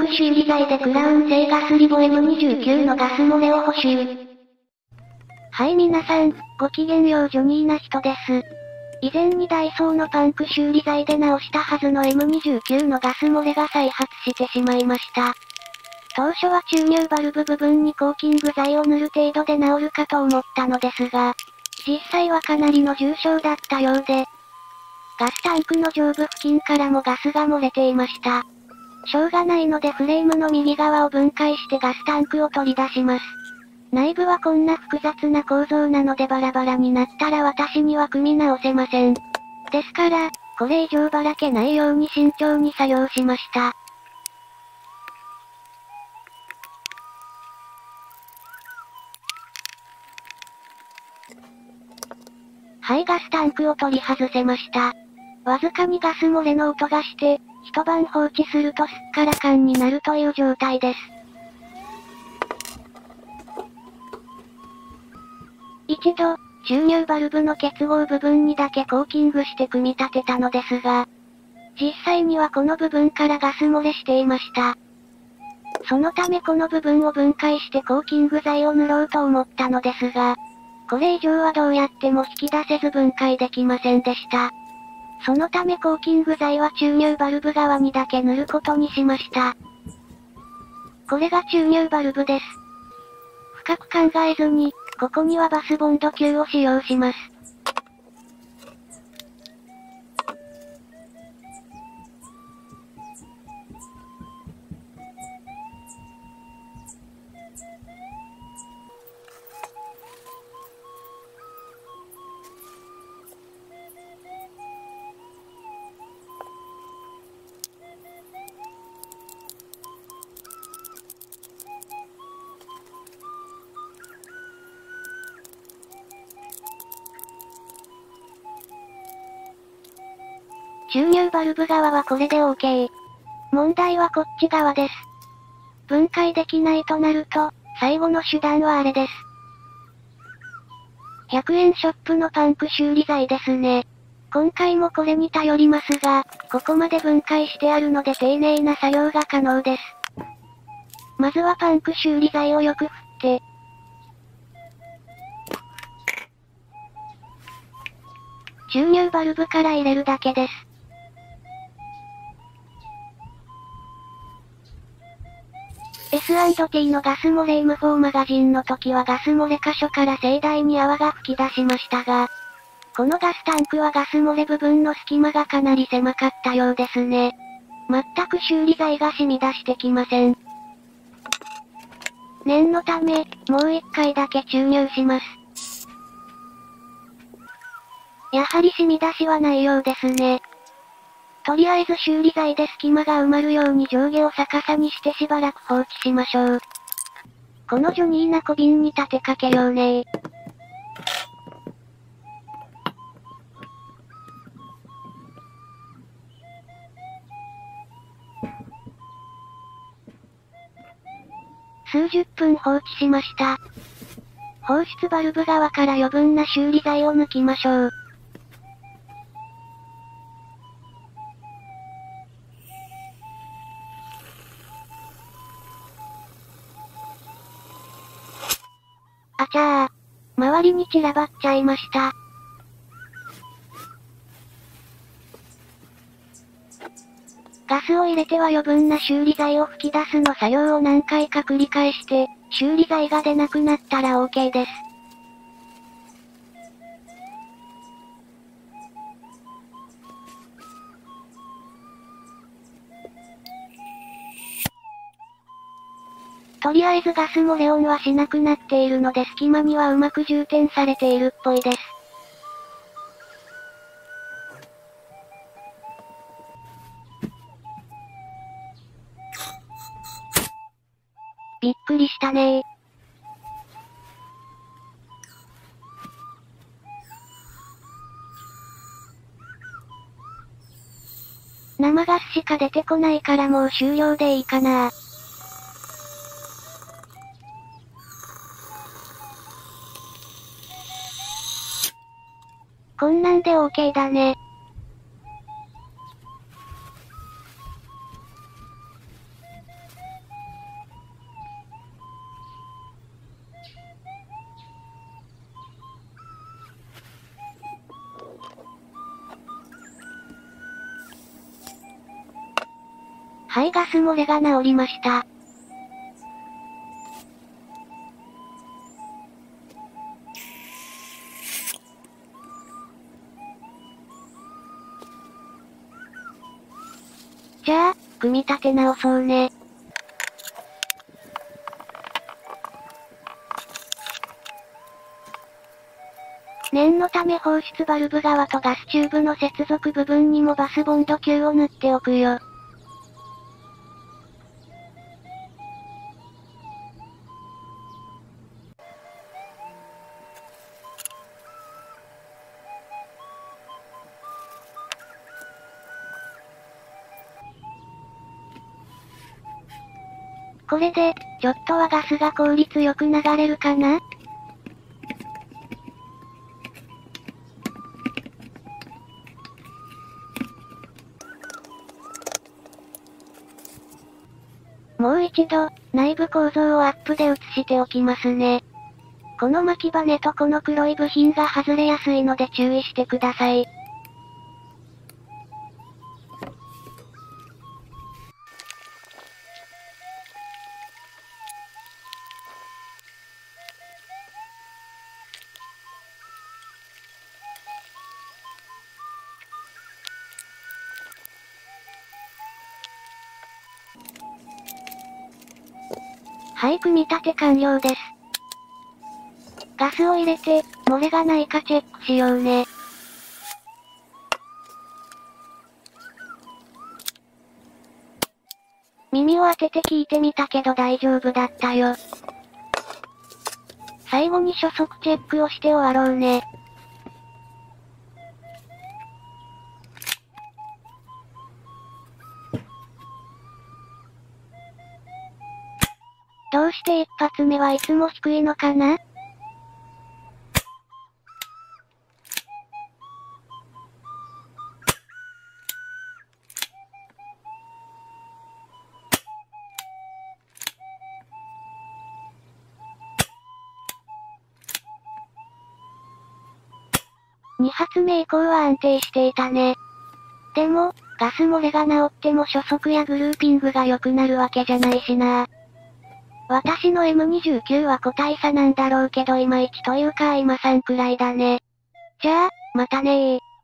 ク修理剤でクラウン製ガスリボ M29 のガス漏れを補修。はい皆さん、ごきげんようジョニーな人です。以前にダイソーのパンク修理剤で直したはずの M29 のガス漏れが再発してしまいました。当初は注入バルブ部分にコーキング剤を塗る程度で治るかと思ったのですが、実際はかなりの重傷だったようで、ガスタンクの上部付近からもガスが漏れていました。しょうがないのでフレームの右側を分解してガスタンクを取り出します。内部はこんな複雑な構造なのでバラバラになったら私には組み直せません。ですから、これ以上ばらけないように慎重に作業しました。はい、ガスタンクを取り外せました。わずかにガス漏れの音がして、一晩放置するとすっからかんになるという状態です。一度、注入バルブの結合部分にだけコーキングして組み立てたのですが、実際にはこの部分からガス漏れしていました。そのためこの部分を分解してコーキング剤を塗ろうと思ったのですが、これ以上はどうやっても引き出せず分解できませんでした。そのためコーキング剤は注入バルブ側にだけ塗ることにしました。これが注入バルブです。深く考えずに、ここにはバスボンド球を使用します。注入バルブ側はこれで OK。問題はこっち側です。分解できないとなると、最後の手段はあれです。100円ショップのパンク修理剤ですね。今回もこれに頼りますが、ここまで分解してあるので丁寧な作業が可能です。まずはパンク修理剤をよく振って、注入バルブから入れるだけです。S&T のガス漏れ M4 マガジンの時はガス漏れ箇所から盛大に泡が吹き出しましたが、このガスタンクはガス漏れ部分の隙間がかなり狭かったようですね。全く修理剤が染み出してきません。念のため、もう一回だけ注入します。やはり染み出しはないようですね。とりあえず修理剤で隙間が埋まるように上下を逆さにしてしばらく放置しましょう。このジョニーな小瓶に立てかけようねー。数十分放置しました。放出バルブ側から余分な修理剤を抜きましょう。あちゃー。周りに散らばっちゃいました。ガスを入れては余分な修理剤を吹き出すの作業を何回か繰り返して、修理剤が出なくなったら OK です。とりあえずガス漏れ音はしなくなっているので隙間にはうまく充填されているっぽいです。びっくりしたねー。生ガスしか出てこないからもう終了でいいかなー。こんなんで OK だね。 はい、ガス漏れが治りました。じゃあ、組み立て直そうね。念のため放出バルブ側とガスチューブの接続部分にもバスボンド球を塗っておくよ。これで、ちょっとはガスが効率よく流れるかな？もう一度、内部構造をアップで映しておきますね。この巻きバネとこの黒い部品が外れやすいので注意してください。はい、組み立て完了です。ガスを入れて、漏れがないかチェックしようね。耳を当てて聞いてみたけど大丈夫だったよ。最後に初速チェックをして終わろうね。どうして一発目はいつも低いのかな？2発目以降は安定していたね。でも、ガス漏れが治っても初速やグルーピングが良くなるわけじゃないしな。私の M29 は個体差なんだろうけどいまいちというか今さんくらいだね。じゃあ、またねー。